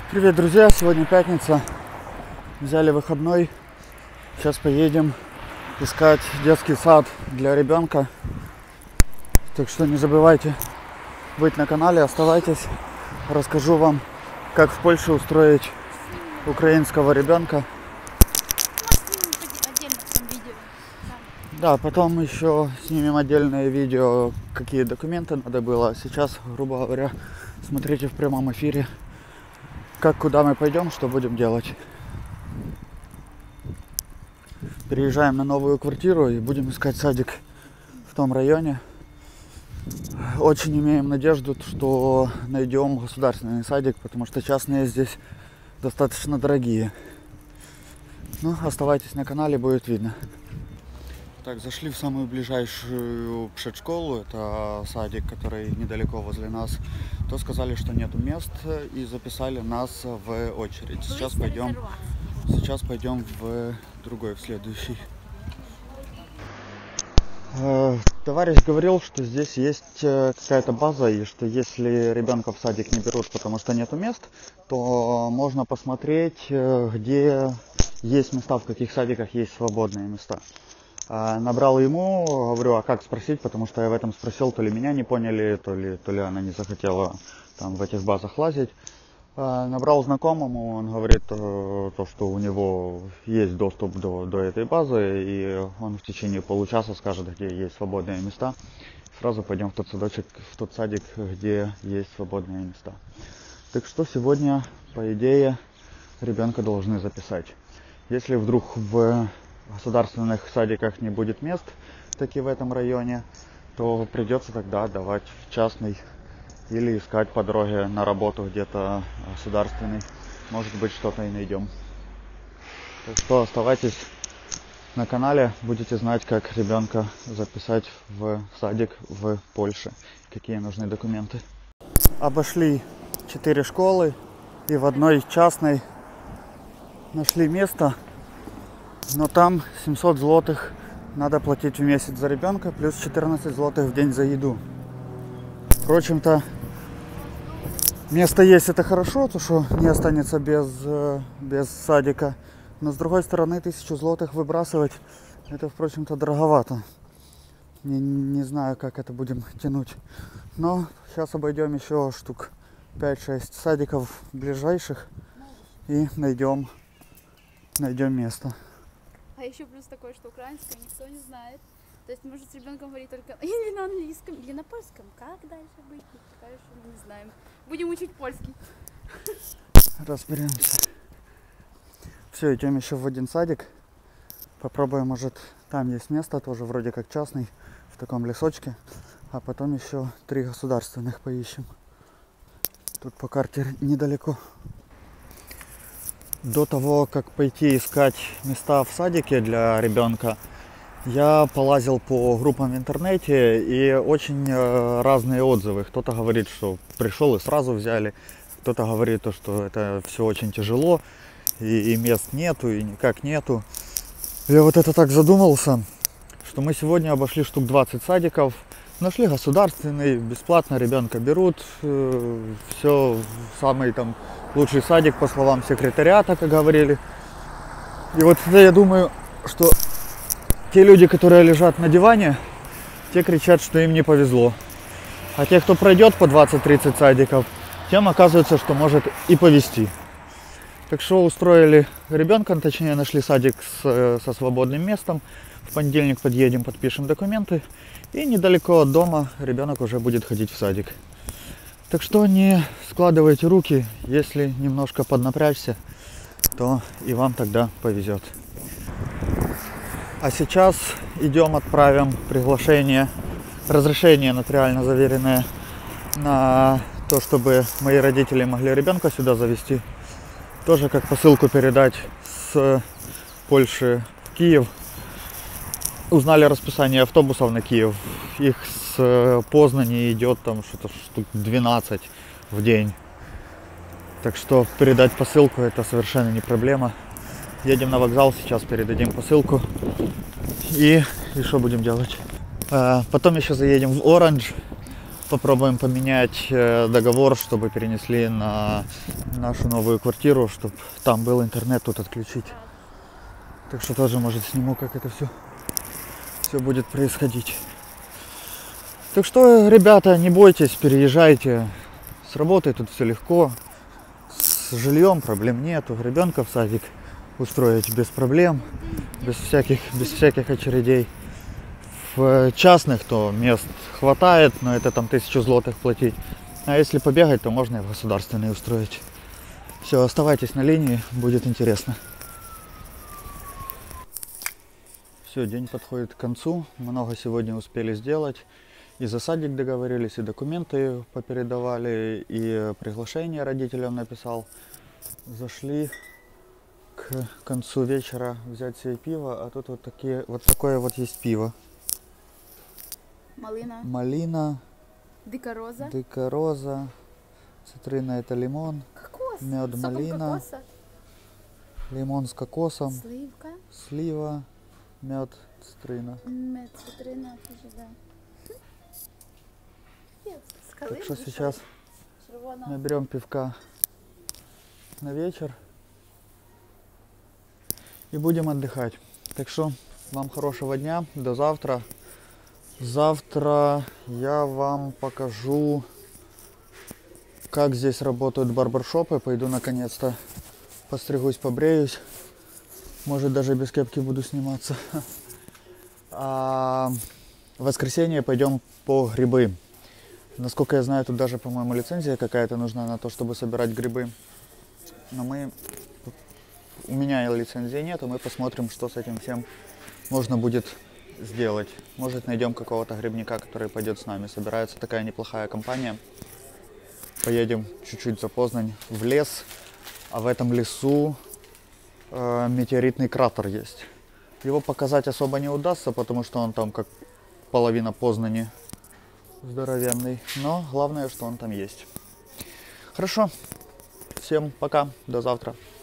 Привет, друзья! Сегодня пятница. Взяли выходной. Сейчас поедем искать детский сад для ребенка. Так что не забывайте быть на канале, оставайтесь. Расскажу вам, как в Польше устроить украинского ребенка. Да, потом еще снимем отдельное видео, какие документы надо было. Сейчас, грубо говоря, смотрите в прямом эфире, как, куда мы пойдем, что будем делать. Переезжаем на новую квартиру и будем искать садик в том районе. Очень имеем надежду, что найдем государственный садик, потому что частные здесь достаточно дорогие. Ну, оставайтесь на канале, будет видно. Так, зашли в самую ближайшую предшколу, это садик, который недалеко возле нас. То сказали, что нету мест, и записали нас в очередь. Сейчас пойдем в другой, в следующий. Товарищ говорил, что здесь есть какая-то база, и что если ребенка в садик не берут, потому что нету мест, то можно посмотреть, где есть места, в каких садиках есть свободные места. Набрал ему, говорю, а как спросить, потому что я в этом спросил, то ли меня не поняли, то ли она не захотела там в этих базах лазить. Набрал знакомому, он говорит, то, что у него есть доступ до этой базы, и он в течение получаса скажет, где есть свободные места. Сразу пойдем в тот садочек, в тот садик, где есть свободные места. Так что сегодня, по идее, ребенка должны записать. Если вдруг в государственных садиках не будет мест, таки в этом районе, то придется тогда отдавать в частный или искать по дороге на работу где-то государственный. Может быть, что-то и найдем. Так что оставайтесь на канале, будете знать, как ребенка записать в садик в Польше, какие нужны документы. Обошли 4 школы и в одной частной нашли место. Но там 700 злотых надо платить в месяц за ребенка, плюс 14 злотых в день за еду. Впрочем-то, место есть, это хорошо, то что не останется без садика. Но с другой стороны, 1000 злотых выбрасывать, это, впрочем-то, дороговато. Не знаю, как это будем тянуть. Но сейчас обойдем еще штук 5-6 садиков ближайших и найдем место. А еще плюс такой, что украинское никто не знает. То есть может с ребенком говорить только или на английском, или на польском. Как дальше быть? Конечно, мы не знаем. Будем учить польский. Разберемся. Все, идем еще в один садик. Попробуем, может, там есть место, тоже вроде как частный, в таком лесочке. А потом еще 3 государственных поищем. Тут по карте недалеко. До того, как пойти искать места в садике для ребенка, я полазил по группам в интернете, и очень разные отзывы. Кто-то говорит, что пришел и сразу взяли, кто-то говорит, что это все очень тяжело, и мест нету, и никак нету. Я вот это так задумался, что мы сегодня обошли штук 20 садиков, нашли государственный, бесплатно ребенка берут, все, самый там лучший садик, по словам секретариата, как говорили. И вот тогда я думаю, что те люди, которые лежат на диване, те кричат, что им не повезло. А те, кто пройдет по 20-30 садиков, тем оказывается, что может и повезти. Так что устроили ребенка, точнее нашли садик со свободным местом. В понедельник подъедем, подпишем документы. И недалеко от дома ребенок уже будет ходить в садик. Так что не складывайте руки, если немножко поднапрячься, то и вам тогда повезет. А сейчас идем, отправим приглашение, разрешение нотариально заверенное на то, чтобы мои родители могли ребенка сюда завести. Тоже как посылку передать с Польши в Киев. Узнали расписание автобусов на Киев. Их с Познани идет там что-то штук 12 в день. Так что передать посылку это совершенно не проблема. Едем на вокзал, сейчас передадим посылку. И что будем делать? Потом еще заедем в Оранж. попробуем поменять договор, чтобы перенесли на нашу новую квартиру, чтобы там был интернет, тут отключить. Так что тоже, может, сниму, как это все будет происходить. Так что, ребята, не бойтесь, переезжайте. С работой тут все легко. С жильем проблем нету. Ребенка в садик устроить без проблем, без всяких очередей. В частных то мест хватает, но это там 1000 злотых платить. А если побегать, то можно и в государственный устроить. Все, оставайтесь на линии, будет интересно. Все, день подходит к концу. Много сегодня успели сделать. И за садик договорились, и документы попередавали, и приглашение родителям написал. Зашли к концу вечера взять себе пиво, а тут вот такое вот есть пиво. Малина. Дикая роза. Цитрина это лимон. Кокос. Мед, малина. Лимон с кокосом. Слива. Мед, цитрина. Мед, цитрина, да. Так что сейчас наберем пивка на вечер и будем отдыхать. Так что вам хорошего дня, до завтра. Завтра я вам покажу, как здесь работают барбершопы. Пойду наконец-то постригусь, побреюсь. Может, даже без кепки буду сниматься. А в воскресенье пойдем по грибы. Насколько я знаю, тут даже, по-моему, лицензия какая-то нужна на то, чтобы собирать грибы. Но у меня лицензии нет, и мы посмотрим, что с этим всем можно будет сделать. Может, найдем какого-то грибника, который пойдет с нами. Собирается такая неплохая компания. Поедем чуть-чуть за Познань в лес, а в этом лесу метеоритный кратер есть. Его показать особо не удастся, потому что он там как половина Познани. Здоровенный, но главное, что он там есть. Хорошо, всем пока, до завтра.